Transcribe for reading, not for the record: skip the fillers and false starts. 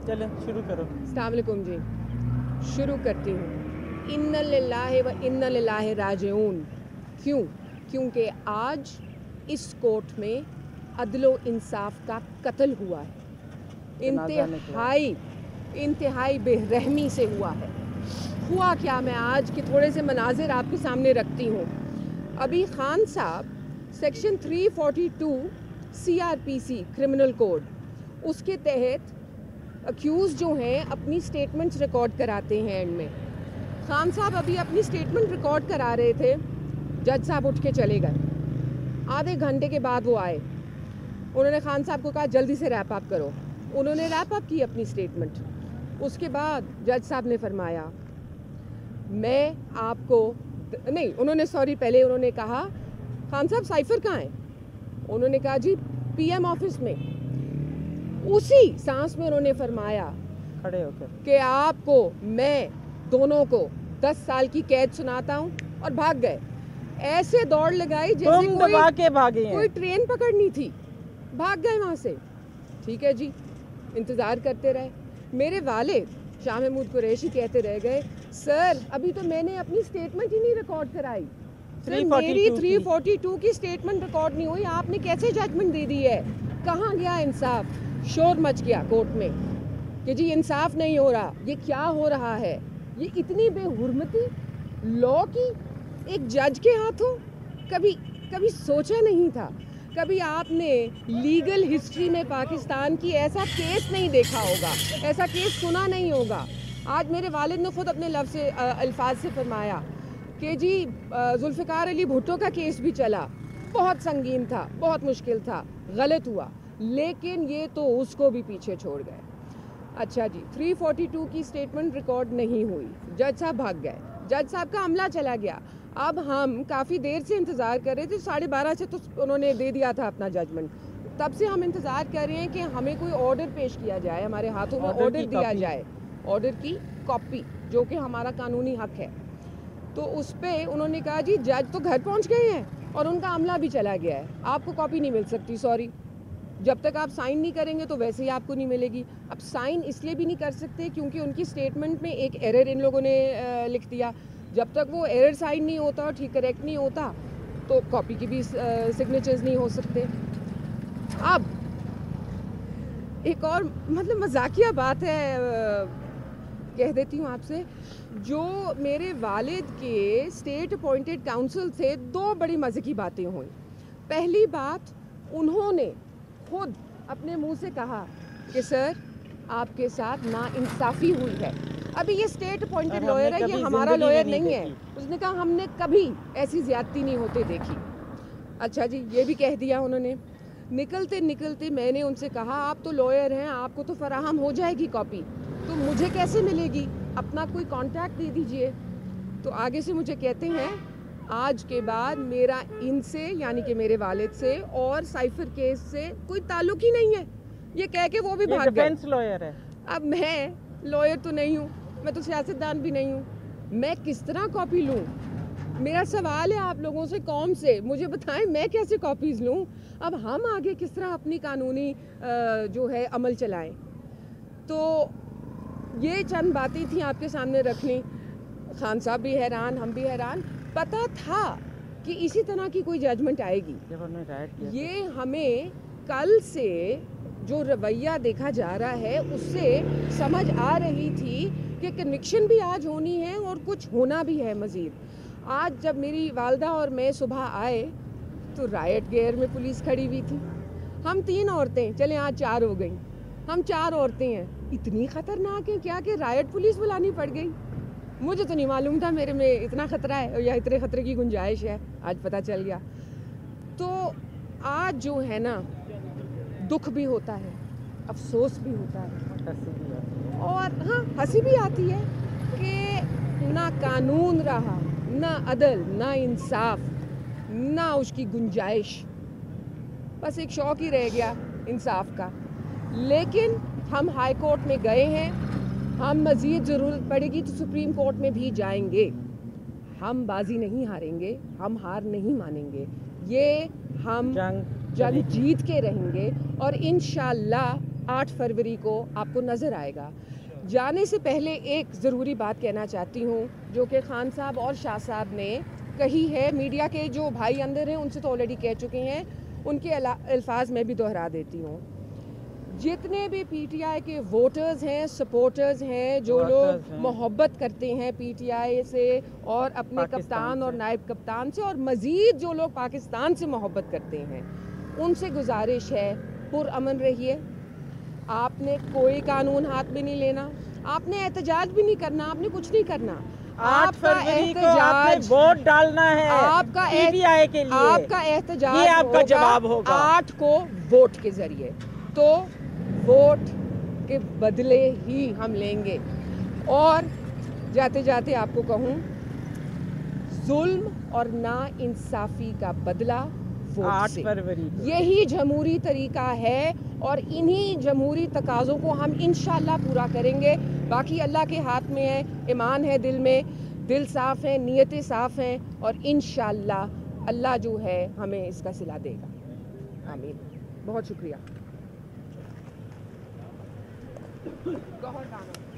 चलें शुरू करो। अस्सलाम वालेकुम जी, शुरू करती हूँ। इन्ना लिल्लाहि व इन्ना लिल्लाहि राजिऊन। क्योंकि आज इस कोर्ट में अदलो इंसाफ का कत्ल हुआ है। इंतहाई बेरहमी से हुआ है। हुआ क्या, मैं आज के थोड़े से मनाजिर आपके सामने रखती हूँ। अभी खान साहब सेक्शन 342 CRPC क्रिमिनल कोड, उसके तहत अक्यूज़ जो हैं अपनी स्टेटमेंट्स रिकॉर्ड कराते हैं एंड में। खान साहब अभी अपनी स्टेटमेंट रिकॉर्ड करा रहे थे, जज साहब उठ के चले गए। आधे घंटे के बाद वो आए। उन्होंने खान साहब को कहा जल्दी से रैप अप करो। उन्होंने रैप अप की अपनी स्टेटमेंट। उसके बाद जज साहब ने फरमाया मैं आपको नहीं, उन्होंने पहले उन्होंने कहा खान साहब साइफर कहाँ है? उन्होंने कहा जी PM ऑफिस में। उसी सांस में उन्होंने फरमाया खड़े होकर कि आपको मैं दोनों को 10 साल की कैद सुनाता हूँ, और भाग गए। ऐसे दौड़ लगाई जैसे कोई ट्रेन पकड़नी थी, भाग गए वहाँ से। ठीक है जी, इंतज़ार करते रहे। मेरे वालिद शाह महमूद कुरैशी कहते रह गए सर अभी तो मैंने अपनी स्टेटमेंट ही नहीं रिकॉर्ड कराई, मेरी 342 की स्टेटमेंट रिकॉर्ड नहीं हुई, आपने कैसे जजमेंट दे दी है? कहाँ गया इंसाफ? शोर मच गया कोर्ट में कि जी इंसाफ नहीं हो रहा, ये क्या हो रहा है? ये इतनी बेहुरमती लॉ की एक जज के हाथों कभी सोचा नहीं था। कभी आपने लीगल हिस्ट्री में पाकिस्तान की ऐसा केस नहीं देखा होगा, ऐसा केस सुना नहीं होगा। आज मेरे वालिद ने खुद अपने लफ्ज़ से अल्फाज से फरमाया कि जी जुल्फ़िकार अली भुट्टो का केस भी चला, बहुत संगीन था, बहुत मुश्किल था, गलत हुआ, लेकिन ये तो उसको भी पीछे छोड़ गए। अच्छा जी, 342 की स्टेटमेंट रिकॉर्ड नहीं हुई, जज साहब भाग गए, जज साहब का अमला चला गया। अब हम काफ़ी देर से इंतज़ार कर रहे थे, 12:30 से तो उन्होंने दे दिया था अपना जजमेंट। तब से हम इंतज़ार कर रहे हैं कि हमें कोई ऑर्डर पेश किया जाए, हमारे हाथों में ऑर्डर दिया जाए, ऑर्डर की कॉपी, जो कि हमारा कानूनी हक है। तो उस पर उन्होंने कहा जी जज तो घर पहुंच गए हैं और उनका अमला भी चला गया है, आपको कॉपी नहीं मिल सकती, सॉरी, जब तक आप साइन नहीं करेंगे तो वैसे ही आपको नहीं मिलेगी। अब साइन इसलिए भी नहीं कर सकते क्योंकि उनकी स्टेटमेंट में एक एरर इन लोगों ने लिख दिया। जब तक वो एरर साइन नहीं होता और ठीक करेक्ट नहीं होता तो कॉपी की भी सिग्नेचर्स नहीं हो सकते। अब एक और मतलब मजाकिया बात है, कह देती हूँ आपसे, जो मेरे वालिद के स्टेट अपॉइंटेड काउंसिल से 2 बड़ी मज़े की बातें हुई। पहली बात, उन्होंने खुद अपने मुंह से कहा कि सर आपके साथ नाइंसाफ़ी हुई है। अभी ये स्टेट अपॉइंटेड लॉयर है, ये हमारा लॉयर नहीं है। उसने कहा हमने कभी ऐसी ज़्यादती नहीं होते देखी। अच्छा जी, ये भी कह दिया उन्होंने। निकलते निकलते मैंने उनसे कहा आप तो लॉयर हैं, आपको तो फराहम हो जाएगी कॉपी, तो मुझे कैसे मिलेगी? अपना कोई कांटेक्ट दे दीजिए। तो आगे से मुझे कहते हैं आज के बाद मेरा इनसे यानी कि मेरे वालिद से और साइफर केस से कोई ताल्लुक ही नहीं है। ये कह के वो भी भाग गए। डिफेंस लॉयर है। अब मैं लॉयर तो नहीं हूँ, मैं तो सियासतदान भी नहीं हूँ, मैं किस तरह कॉपी लूँ? मेरा सवाल है आप लोगों से, कौम से, मुझे बताएं मैं कैसे कॉपीज़ लूँ? अब हम आगे किस तरह अपनी कानूनी जो है अमल चलाएं? तो ये चंद बातें थी आपके सामने रखनी। खान साहब भी हैरान, हम भी हैरान। पता था कि इसी तरह की कोई जजमेंट आएगी। ये हमें कल से जो रवैया देखा जा रहा है उससे समझ आ रही थी कि कन्विक्शन भी आज होनी है और कुछ होना भी है मज़ीद। आज जब मेरी वालदा और मैं सुबह आए तो रायट गेयर में पुलिस खड़ी हुई थी। हम 3 औरतें, चलें आज 4 हो गई, हम 4 औरतें हैं, इतनी ख़तरनाक है क्या कि रायट पुलिस बुलानी पड़ गई? मुझे तो नहीं मालूम था मेरे में इतना ख़तरा है या इतने ख़तरे की गुंजाइश है, आज पता चल गया। तो आज जो है ना, दुख भी होता है, अफसोस भी होता है, और हाँ हंसी भी आती है कि ना कानून रहा, ना अदल, ना इंसाफ, ना उसकी गुंजाइश, बस एक शौक ही रह गया इंसाफ का। लेकिन हम हाई कोर्ट में गए हैं, हम मज़ीद ज़रूरत पड़ेगी तो सुप्रीम कोर्ट में भी जाएंगे। हम बाजी नहीं हारेंगे, हम हार नहीं मानेंगे, ये हम जंग जीत के रहेंगे और इंशाअल्लाह 8 फरवरी को आपको नज़र आएगा। जाने से पहले एक ज़रूरी बात कहना चाहती हूँ जो कि खान साहब और शाह साहब ने कही है, मीडिया के जो भाई अंदर हैं उनसे तो ऑलरेडी कह चुके हैं, उनके अल्फाज में भी दोहरा देती हूँ। जितने भी पीटीआई के वोटर्स हैं, सपोर्टर्स हैं, जो लोग मोहब्बत करते हैं पीटीआई से और अपने कप्तान और नायब कप्तान से, और मज़ीद जो लोग पाकिस्तान से मोहब्बत करते हैं, उनसे गुजारिश है पुरअमन रहिए। आपने कोई कानून हाथ में नहीं लेना, आपने एहतजाज भी नहीं करना, आपने कुछ नहीं करना। 8 फरवरी को आपने वोट डालना है आपका पीटीआई के लिए, आपका एहतजाज ये आपका जवाब होगा 8 को वोट के जरिए। तो वोट के बदले ही हम लेंगे। और जाते जाते आपको कहूँ, जुल्म और ना इंसाफी का बदला 8 फरवरी को। यही जमहूरी तरीका है और इन्हीं जमहूरी तकाज़ों को हम इंशाल्लाह पूरा करेंगे। बाकी अल्लाह के हाथ में है, ईमान है दिल में, दिल साफ़ है, नीयतें साफ़ हैं और इंशाल्लाह अल्लाह जो है हमें इसका सिला देगा। आमीन। बहुत शुक्रिया।